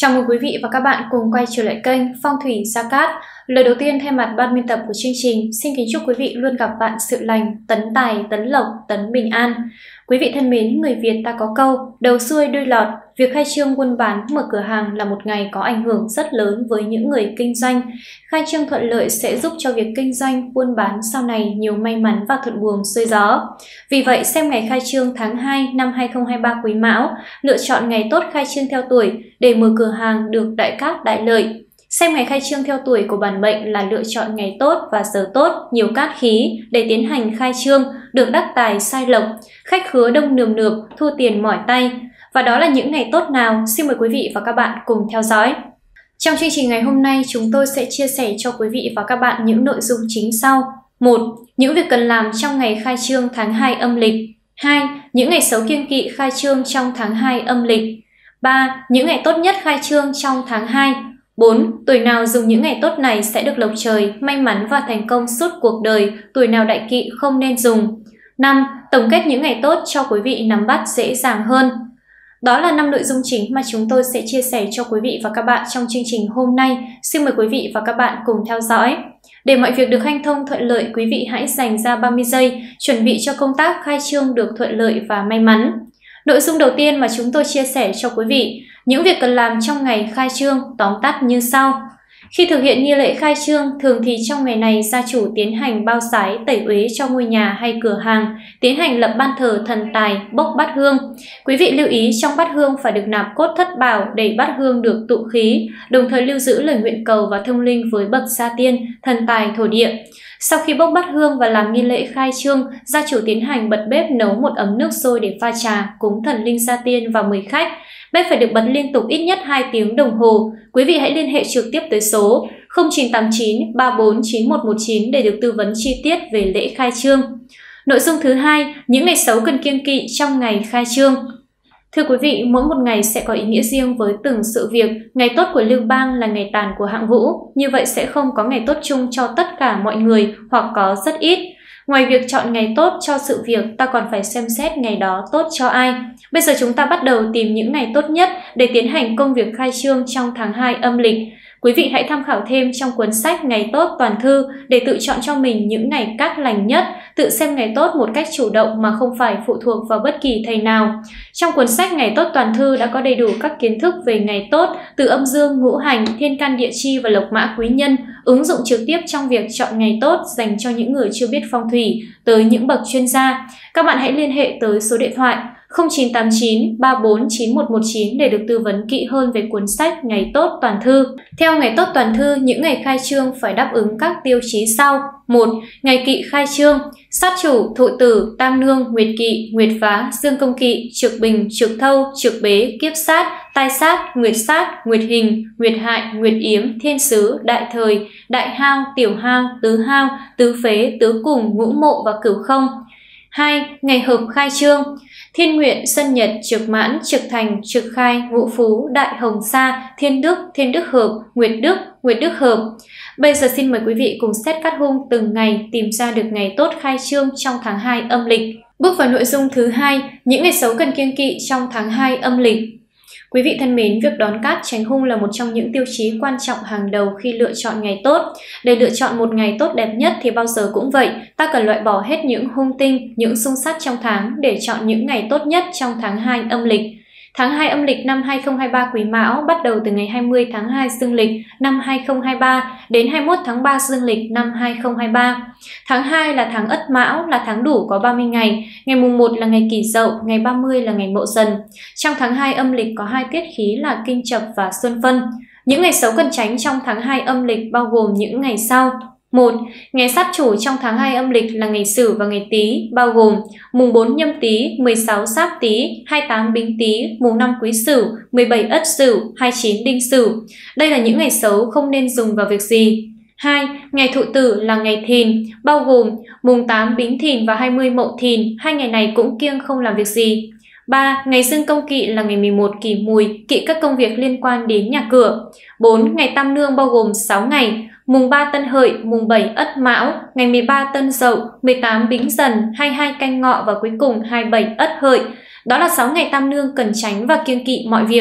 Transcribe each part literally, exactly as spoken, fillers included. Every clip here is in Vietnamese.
Chào mừng quý vị và các bạn cùng quay trở lại kênh Phong thủy Gia Cát. Lời đầu tiên thay mặt ban biên tập của chương trình, xin kính chúc quý vị luôn gặp vạn sự lành, tấn tài, tấn lộc, tấn bình an. Quý vị thân mến, người Việt ta có câu đầu xuôi đuôi lọt, việc khai trương buôn bán, mở cửa hàng là một ngày có ảnh hưởng rất lớn với những người kinh doanh. Khai trương thuận lợi sẽ giúp cho việc kinh doanh, buôn bán sau này nhiều may mắn và thuận buồm xuôi gió. Vì vậy, xem ngày khai trương tháng hai năm hai nghìn không trăm hai mươi ba Quý Mão, lựa chọn ngày tốt khai trương theo tuổi để mở cửa hàng được đại cát đại lợi. Xem ngày khai trương theo tuổi của bản mệnh là lựa chọn ngày tốt và giờ tốt, nhiều cát khí để tiến hành khai trương, được đắc tài sai lộc, khách khứa đông nườm nượp, thu tiền mỏi tay. Và đó là những ngày tốt nào? Xin mời quý vị và các bạn cùng theo dõi. Trong chương trình ngày hôm nay, chúng tôi sẽ chia sẻ cho quý vị và các bạn những nội dung chính sau. một. Những việc cần làm trong ngày khai trương tháng hai âm lịch. hai. Những ngày xấu kiêng kỵ khai trương trong tháng hai âm lịch. ba. Những ngày tốt nhất khai trương trong tháng hai. bốn. Tuổi nào dùng những ngày tốt này sẽ được lộc trời, may mắn và thành công suốt cuộc đời, tuổi nào đại kỵ không nên dùng. năm. Tổng kết những ngày tốt cho quý vị nắm bắt dễ dàng hơn. Đó là năm nội dung chính mà chúng tôi sẽ chia sẻ cho quý vị và các bạn trong chương trình hôm nay. Xin mời quý vị và các bạn cùng theo dõi. Để mọi việc được hanh thông thuận lợi, quý vị hãy dành ra ba mươi giây chuẩn bị cho công tác khai trương được thuận lợi và may mắn. Nội dung đầu tiên mà chúng tôi chia sẻ cho quý vị, những việc cần làm trong ngày khai trương tóm tắt như sau. Khi thực hiện nghi lễ khai trương, thường thì trong ngày này gia chủ tiến hành bao sái, tẩy uế cho ngôi nhà hay cửa hàng, tiến hành lập ban thờ thần tài, bốc bát hương. Quý vị lưu ý trong bát hương phải được nạp cốt thất bảo để bát hương được tụ khí, đồng thời lưu giữ lời nguyện cầu và thông linh với bậc gia tiên, thần tài thổ địa. Sau khi bốc bát hương và làm nghi lễ khai trương, gia chủ tiến hành bật bếp nấu một ấm nước sôi để pha trà, cúng thần linh gia tiên và mời khách. Bếp phải được bật liên tục ít nhất hai tiếng đồng hồ. Quý vị hãy liên hệ trực tiếp tới số không chín tám chín ba bốn chín một một chín để được tư vấn chi tiết về lễ khai trương. Nội dung thứ hai, những ngày xấu cần kiêng kỵ trong ngày khai trương. Thưa quý vị, mỗi một ngày sẽ có ý nghĩa riêng với từng sự việc. Ngày tốt của Lưu Bang là ngày tàn của hạng vũ, như vậy sẽ không có ngày tốt chung cho tất cả mọi người hoặc có rất ít. Ngoài việc chọn ngày tốt cho sự việc, ta còn phải xem xét ngày đó tốt cho ai. Bây giờ chúng ta bắt đầu tìm những ngày tốt nhất để tiến hành công việc khai trương trong tháng hai âm lịch. Quý vị hãy tham khảo thêm trong cuốn sách Ngày Tốt Toàn Thư để tự chọn cho mình những ngày cát lành nhất, tự xem ngày tốt một cách chủ động mà không phải phụ thuộc vào bất kỳ thầy nào. Trong cuốn sách Ngày Tốt Toàn Thư đã có đầy đủ các kiến thức về ngày tốt, từ âm dương, ngũ hành, thiên can địa chi và lộc mã quý nhân, ứng dụng trực tiếp trong việc chọn ngày tốt dành cho những người chưa biết phong thủy, tới những bậc chuyên gia. Các bạn hãy liên hệ tới số điện thoại không chín tám chín ba bốn chín một một chín để được tư vấn kỹ hơn về cuốn sách Ngày Tốt Toàn Thư. Theo Ngày Tốt Toàn Thư, những ngày khai trương phải đáp ứng các tiêu chí sau. một. Ngày kỵ khai trương: sát chủ, thụ tử, tam nương, nguyệt kỵ, nguyệt phá, dương công kỵ, trực bình, trực thâu, trực bế, kiếp sát, tai sát, nguyệt sát, nguyệt hình, nguyệt hại, nguyệt yếm, thiên sứ, đại thời, đại hao, tiểu hao, tứ hao, tứ phế, tứ cùng, ngũ mộ và cửu không. hai. Ngày hợp khai trương: thiên nguyện, sân nhật, trực mãn, trực thành, trực khai, ngũ phú, đại hồng sa, thiên đức, thiên đức hợp, nguyệt đức, nguyệt đức hợp. Bây giờ xin mời quý vị cùng xét cát hung từng ngày, tìm ra được ngày tốt khai trương trong tháng hai âm lịch. Bước vào nội dung thứ hai, những ngày xấu cần kiêng kỵ trong tháng hai âm lịch. Quý vị thân mến, việc đón cát tránh hung là một trong những tiêu chí quan trọng hàng đầu khi lựa chọn ngày tốt. Để lựa chọn một ngày tốt đẹp nhất thì bao giờ cũng vậy, ta cần loại bỏ hết những hung tinh, những xung sát trong tháng để chọn những ngày tốt nhất trong tháng hai âm lịch. Tháng hai âm lịch năm hai nghìn không trăm hai mươi ba Quý Mão bắt đầu từ ngày hai mươi tháng hai dương lịch năm hai nghìn không trăm hai mươi ba đến hai mươi mốt tháng ba dương lịch năm hai nghìn không trăm hai mươi ba. Tháng hai là tháng Ất Mão, là tháng đủ có ba mươi ngày, ngày mùng một là ngày Kỷ Dậu, ngày ba mươi là ngày Mậu Dần. Trong tháng hai âm lịch có hai tiết khí là Kinh Chập và Xuân Phân. Những ngày xấu cần tránh trong tháng hai âm lịch bao gồm những ngày sau. một. Ngày sát chủ trong tháng hai âm lịch là ngày Sửu và ngày Tý, bao gồm mùng bốn Nhâm Tý, mười sáu Giáp Tý, hai mươi tám Bính Tý, mùng năm Quý Sửu, mười bảy Ất Sửu, hai mươi chín Đinh Sửu. Đây là những ngày xấu không nên dùng vào việc gì. hai. Ngày Thụ Tử là ngày Thìn, bao gồm mùng tám Bính Thìn và hai mươi Mậu Thìn, hai ngày này cũng kiêng không làm việc gì. ba. Ngày Dương Công Kỵ là ngày mười một Kỷ Mùi, kỵ các công việc liên quan đến nhà cửa. bốn. Ngày Tam Nương bao gồm sáu ngày, mùng ba Tân Hợi, mùng bảy Ất Mão, ngày mười ba Tân Dậu, mười tám Bính Dần, hai mươi hai Canh Ngọ và cuối cùng hai mươi bảy Ất Hợi. Đó là sáu ngày Tam Nương cần tránh và kiêng kỵ mọi việc.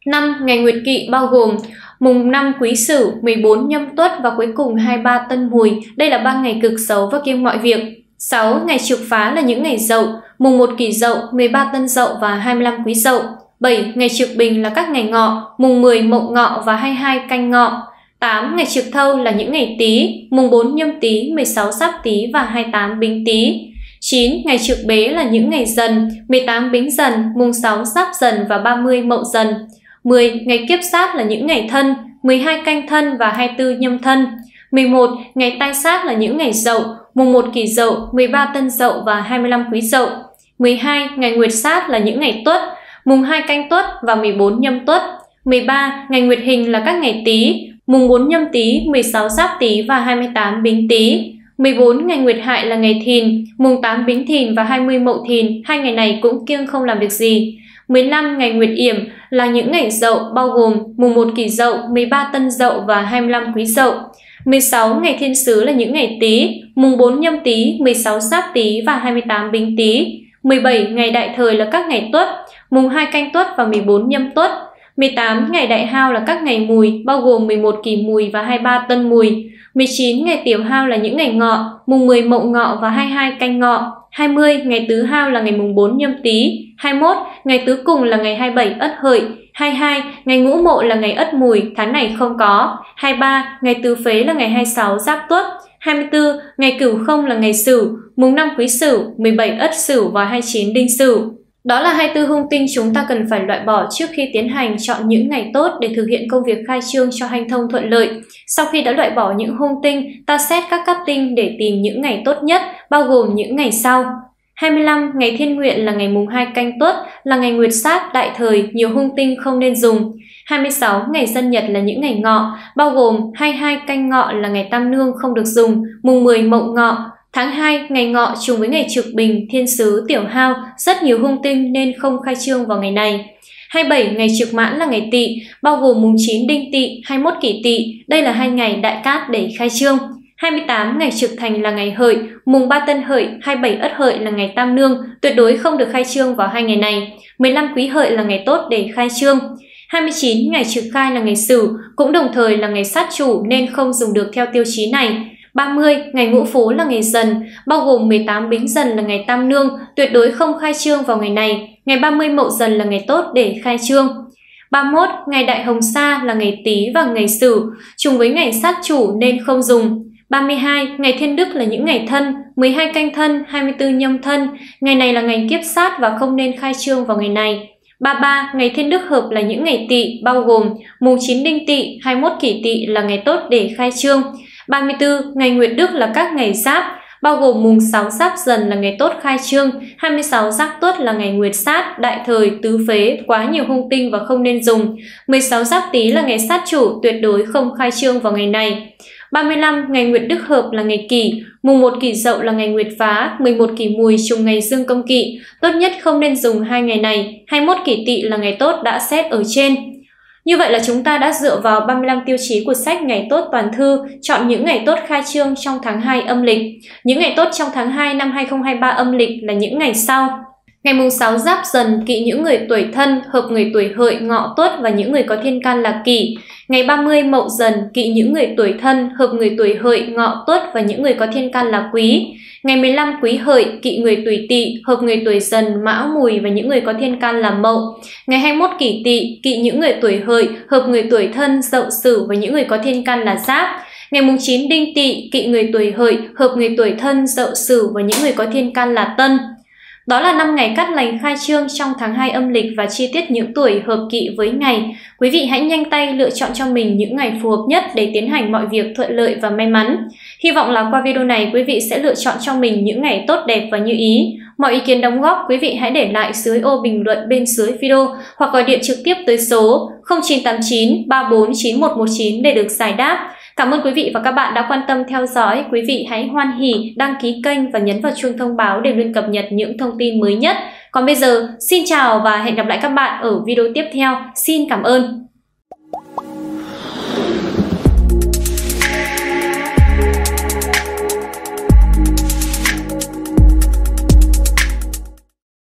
năm. Ngày Nguyệt Kỵ bao gồm mùng năm Quý Sửu, mười bốn Nhâm Tuất và cuối cùng hai mươi ba Tân Mùi. Đây là ba ngày cực xấu và kiêng mọi việc. sáu. Ngày trực phá là những ngày Dậu, mùng một Kỷ Dậu, mười ba Tân Dậu và hai mươi lăm Quý Dậu. bảy. Ngày trực Bình là các ngày Ngọ, mùng mười Mậu Ngọ và hai mươi hai Canh Ngọ. tám. Ngày trực Thâu là những ngày Tý, mùng bốn Nhâm Tý, mười sáu Giáp Tý và hai mươi tám Bính Tý. chín. Ngày trực Bế là những ngày Dần, mười tám Bính Dần, mùng sáu Giáp Dần và ba mươi Mậu Dần. mười. Ngày Kiếp Sát là những ngày Thân, mười hai Canh Thân và hai mươi tư Nhâm Thân. mười một. Ngày Tai Sát là những ngày Dậu, mùng một Kỷ Dậu, mười ba Tân Dậu và hai mươi lăm Quý Dậu. mười hai. Ngày Nguyệt Sát là những ngày Tuất, mùng hai Canh Tuất và mười bốn Nhâm Tuất. mười ba. Ngày Nguyệt Hình là các ngày Tý, mùng bốn Nhâm Tý, mười sáu Giáp Tý và hai mươi tám Bính Tý. mười bốn. Ngày Nguyệt Hại là ngày Thìn, mùng tám Bính Thìn và hai mươi Mậu Thìn, hai ngày này cũng kiêng không làm việc gì. mười lăm. Ngày Nguyệt Yểm là những ngày Dậu bao gồm mùng một Kỷ Dậu, mười ba Tân Dậu và hai mươi lăm Quý Dậu. mười sáu. Ngày Thiên Sứ là những ngày Tý, mùng bốn Nhâm Tý, mười sáu Giáp Tý và hai mươi tám Bính Tý. mười bảy. Ngày Đại Thời là các ngày Tuất, mùng hai Canh Tuất và mười bốn Nhâm Tuất. mười tám. Ngày Đại Hao là các ngày Mùi, bao gồm mười một Kỷ Mùi và hai mươi ba Tân Mùi. mười chín. Ngày Tiểu Hao là những ngày Ngọ, mùng mười Mậu Ngọ và hai mươi hai Canh Ngọ. hai mươi. Ngày Tứ Hao là ngày mùng bốn Nhâm Tý. hai mươi mốt. Ngày Tứ Cùng là ngày hai mươi bảy Ất Hợi. hai mươi hai. Ngày Ngũ Mộ là ngày Ất Mùi, tháng này không có. hai mươi ba. Ngày Tứ Phế là ngày hai mươi sáu Giáp Tuất. hai mươi tư. Ngày Cửu Không là ngày Sửu, mùng năm Quý Sửu, mười bảy Ất Sửu và hai mươi chín Đinh Sửu. Đó là hai mươi tư hung tinh chúng ta cần phải loại bỏ trước khi tiến hành chọn những ngày tốt để thực hiện công việc khai trương cho hanh thông thuận lợi. Sau khi đã loại bỏ những hung tinh, ta xét các cát tinh để tìm những ngày tốt nhất, bao gồm những ngày sau. hai mươi lăm. Ngày Thiên Nguyện là ngày mùng hai Canh Tuất, là ngày Nguyệt Sát, đại thời, nhiều hung tinh không nên dùng. hai mươi sáu. Ngày Dân Nhật là những ngày Ngọ, bao gồm hai mươi hai Canh Ngọ là ngày Tam Nương không được dùng, mùng mười Mậu Ngọ. Tháng hai, ngày Ngọ trùng với ngày Trực Bình, Thiên Sứ, Tiểu Hao, rất nhiều hung tinh nên không khai trương vào ngày này. hai mươi bảy. Ngày Trực Mãn là ngày Tỵ, bao gồm mùng chín Đinh Tỵ, hai mươi mốt Kỷ Tỵ, đây là hai ngày đại cát để khai trương. hai mươi tám. Ngày Trực Thành là ngày Hợi, mùng ba Tân Hợi, hai mươi bảy Ất Hợi là ngày Tam Nương, tuyệt đối không được khai trương vào hai ngày này. mười lăm Quý Hợi là ngày tốt để khai trương. hai mươi chín. Ngày Trực Khai là ngày Sửu, cũng đồng thời là ngày sát chủ nên không dùng được theo tiêu chí này. ba mươi. Ngày Ngũ Phú là ngày Dần, bao gồm mười tám Bính Dần là ngày Tam Nương, tuyệt đối không khai trương vào ngày này. Ngày ba mươi Mậu Dần là ngày tốt để khai trương. ba mươi mốt. Ngày Đại Hồng Sa là ngày Tý và ngày Sửu, trùng với ngày sát chủ nên không dùng. ba mươi hai. Ngày Thiên Đức là những ngày Thân, mười hai Canh Thân, hai mươi tư Nhâm Thân, ngày này là ngày Kiếp Sát và không nên khai trương vào ngày này. ba mươi ba. Ngày Thiên Đức Hợp là những ngày Tỵ, bao gồm mùng chín Đinh Tỵ, hai mươi mốt Kỷ Tỵ là ngày tốt để khai trương. ba mươi tư. Ngày Nguyệt Đức là các ngày Giáp, bao gồm mùng sáu Giáp Dần là ngày tốt khai trương, hai mươi sáu Giáp Tuất là ngày Nguyệt Sát, đại thời, tứ phế, quá nhiều hung tinh và không nên dùng. mười sáu Giáp Tý là ngày sát chủ, tuyệt đối không khai trương vào ngày này. ba mươi lăm. Ngày Nguyệt Đức Hợp là ngày Kỷ, mùng một Kỷ Dậu là ngày Nguyệt Phá, mười một Kỷ Mùi trùng ngày Dương Công Kỵ, tốt nhất không nên dùng hai ngày này. hai mươi mốt Kỷ Tỵ là ngày tốt đã xét ở trên. Như vậy là chúng ta đã dựa vào ba mươi lăm tiêu chí của sách Ngày Tốt Toàn Thư, chọn những ngày tốt khai trương trong tháng hai âm lịch. Những ngày tốt trong tháng hai năm hai nghìn không trăm hai mươi ba âm lịch là những ngày sau. Ngày mùng sáu Giáp Dần kỵ những người tuổi Thân, hợp người tuổi Hợi, Ngọ, Tuất và những người có thiên can là Kỷ. Ngày ba mươi Mậu Dần kỵ những người tuổi Thân, hợp người tuổi Hợi, Ngọ, Tuất và những người có thiên can là Quý. Ngày mười lăm Quý Hợi kỵ người tuổi Tỵ, hợp người tuổi Dần, Mão, Mùi và những người có thiên can là Mậu. Ngày hai mươi mốt Kỷ Tỵ kỵ những người tuổi Hợi, hợp người tuổi Thân, Dậu, Sửu và những người có thiên can là Giáp. Ngày mùng chín Đinh Tỵ kỵ người tuổi Hợi, hợp người tuổi Thân, Dậu, Sửu và những người có thiên can là Tân. Đó là năm ngày cát lành khai trương trong tháng hai âm lịch và chi tiết những tuổi hợp kỵ với ngày. Quý vị hãy nhanh tay lựa chọn cho mình những ngày phù hợp nhất để tiến hành mọi việc thuận lợi và may mắn. Hy vọng là qua video này quý vị sẽ lựa chọn cho mình những ngày tốt đẹp và như ý. Mọi ý kiến đóng góp quý vị hãy để lại dưới ô bình luận bên dưới video hoặc gọi điện trực tiếp tới số không chín tám chín ba bốn chín một một chín để được giải đáp. Cảm ơn quý vị và các bạn đã quan tâm theo dõi. Quý vị hãy hoan hỉ đăng ký kênh và nhấn vào chuông thông báo để luôn cập nhật những thông tin mới nhất. Còn bây giờ, xin chào và hẹn gặp lại các bạn ở video tiếp theo. Xin cảm ơn.